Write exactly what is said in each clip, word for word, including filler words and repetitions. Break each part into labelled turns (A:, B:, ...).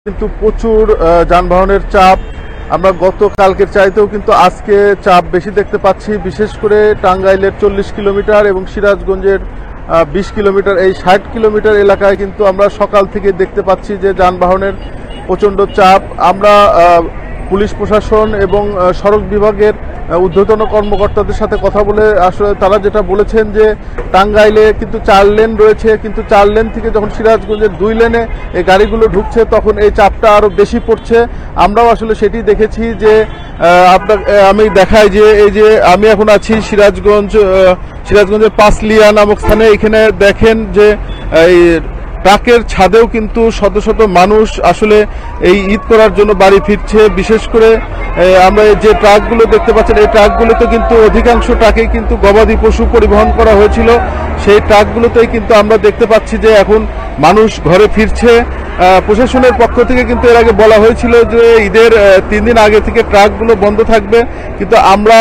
A: কিন্তু প্রচুর যানবাহনের চাপ আমরা গতকালকের চাইতেও কিন্তু আজকে চাপ বেশি দেখতে পাচ্ছি। বিশেষ করে টাঙ্গাইলের চল্লিশ কিলোমিটার এবং সিরাজগঞ্জের বিশ কিলোমিটার এই ষাট কিলোমিটার এলাকায় কিন্তু আমরা সকাল থেকে দেখতে পাচ্ছি যে যানবাহনের প্রচণ্ড চাপ। আমরা পুলিশ প্রশাসন এবং সড়ক বিভাগের ঊর্ধ্বতন কর্মকর্তাদের সাথে কথা বলে আসলে তারা যেটা বলেছেন যে টাঙ্গাইলে কিন্তু চার লেন রয়েছে, কিন্তু চার লেন থেকে যখন সিরাজগঞ্জের দুই লেনে এই গাড়িগুলো ঢুকছে তখন এই চাপটা আরও বেশি পড়ছে। আমরাও আসলে সেটি দেখেছি যে আপনার আমি দেখাই যে এই যে আমি এখন আছি সিরাজগঞ্জ সিরাজগঞ্জের পাঁচলিয়া নামক স্থানে। এখানে দেখেন যে এই ট্রাকের ছাদেও কিন্তু শত শত মানুষ আসলে এই ঈদ করার জন্য বাড়ি ফিরছে। বিশেষ করে আমরা যে ট্রাকগুলো দেখতে পাচ্ছেন এই ট্রাকগুলোতে কিন্তু অধিকাংশ ট্রাকেই কিন্তু গবাদি পশু পরিবহন করা হয়েছিল। সেই ট্রাকগুলোতেই কিন্তু আমরা দেখতে পাচ্ছি যে এখন মানুষ ঘরে ফিরছে। প্রশাসনের পক্ষ থেকে কিন্তু এর আগে বলা হয়েছিল যে ঈদের তিন দিন আগে থেকে ট্রাকগুলো বন্ধ থাকবে, কিন্তু আমরা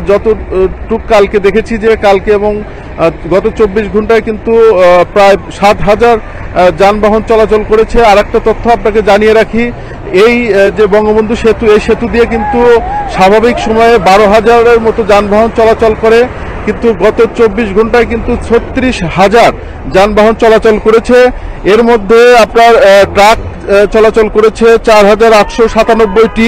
A: যতটুক কালকে দেখেছি যে কালকে এবং গত চব্বিশ ঘন্টায় কিন্তু প্রায় সাত হাজার যানবাহন চলাচল করেছে। আর একটা তথ্য আপনাকে জানিয়ে রাখি, এই যে বঙ্গবন্ধু সেতু এই সেতু দিয়ে কিন্তু স্বাভাবিক সময়ে বারো হাজারের মতো যানবাহন চলাচল করে, কিন্তু গত চব্বিশ ঘন্টায় কিন্তু ছত্রিশ হাজার যানবাহন চলাচল করেছে। এর মধ্যে আপনার ট্রাক চলাচল করেছে চার হাজার আটশো সাতানব্বইটি,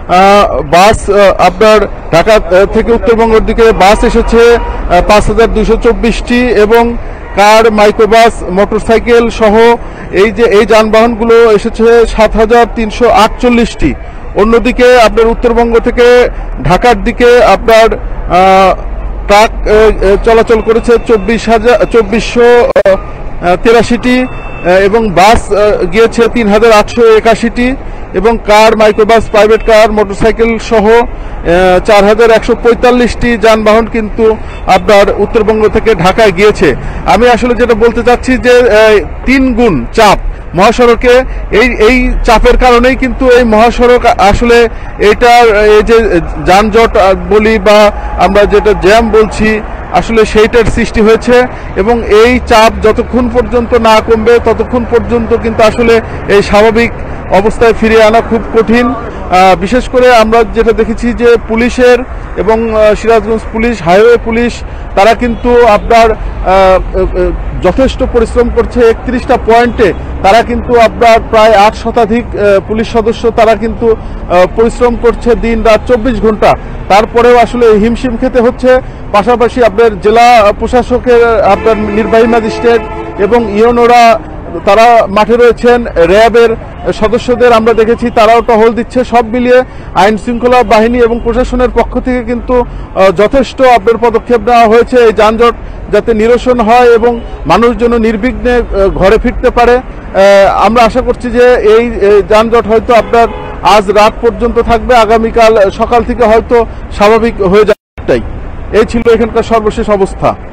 A: বাস আপনার ঢাকা থেকে উত্তরবঙ্গের দিকে বাস এসেছে পাঁচ হাজার দুইশো চব্বিশটি এবং কার, মাইক্রোবাস, মোটরসাইকেল সহ এই যে এই যানবাহনগুলো এসেছে সাত হাজার তিনশো আটচল্লিশটি। অন্যদিকে আপনার উত্তরবঙ্গ থেকে ঢাকার দিকে আপনার ট্রাক চলাচল করেছে চব্বিশ হাজার চব্বিশশো তেরাশিটি এবং বাস গিয়েছে তিন হাজার আটশো একাশিটি এবং car, microbus, private car, motorcycle সহ চার হাজার একশো পঁয়তাল্লিশটি যানবাহন কিন্তু আপনার উত্তরবঙ্গ থেকে ঢাকায় গিয়েছে। আমি আসলে যেটা বলতে চাচ্ছি যে তিন গুণ চাপ মহাসড়কে, এই এই চাপের কারণেই কিন্তু এই মহাসড়ক আসলে এটার এই যে যানজট বলি বা আমরা যেটা জ্যাম বলছি আসলে সেইটার সৃষ্টি হয়েছে। এবং এই চাপ যতক্ষণ পর্যন্ত না কমবে ততক্ষণ পর্যন্ত কিন্তু আসলে এই স্বাভাবিক অবস্থায় ফিরিয়ে আনা খুব কঠিন। বিশেষ করে আমরা যেটা দেখেছি যে পুলিশের এবং সিরাজগঞ্জ পুলিশ, হাইওয়ে পুলিশ তারা কিন্তু আপনার যথেষ্ট পরিশ্রম করছে। একত্রিশটা পয়েন্টে তারা কিন্তু আপনার প্রায় আট শতাধিক পুলিশ সদস্য তারা কিন্তু পরিশ্রম করছে দিন রাত চব্বিশ ঘন্টা। তারপরেও আসলে হিমশিম খেতে হচ্ছে। পাশাপাশি আপনার জেলা প্রশাসকের আপনার নির্বাহী ম্যাজিস্ট্রেট এবং ইউনোরা তারা মাঠে রয়েছেন, র্যাবের সদস্যদের আমরা দেখেছি তারাও টহল দিচ্ছে। সব মিলিয়ে আইন শৃঙ্খলা বাহিনী এবং প্রশাসনের পক্ষ থেকে কিন্তু যথেষ্ট আপনার পদক্ষেপ নেওয়া হয়েছে এই যানজট যাতে নিরসন হয় এবং মানুষ যেন নির্বিঘ্নে ঘরে ফিরতে পারে। আমরা আশা করছি যে এই যানজট হয়তো আপনার আজ রাত পর্যন্ত থাকবে, আগামীকাল সকাল থেকে হয়তো স্বাভাবিক হয়ে যাবে। এই ছিল এখানকার সর্বশেষ অবস্থা।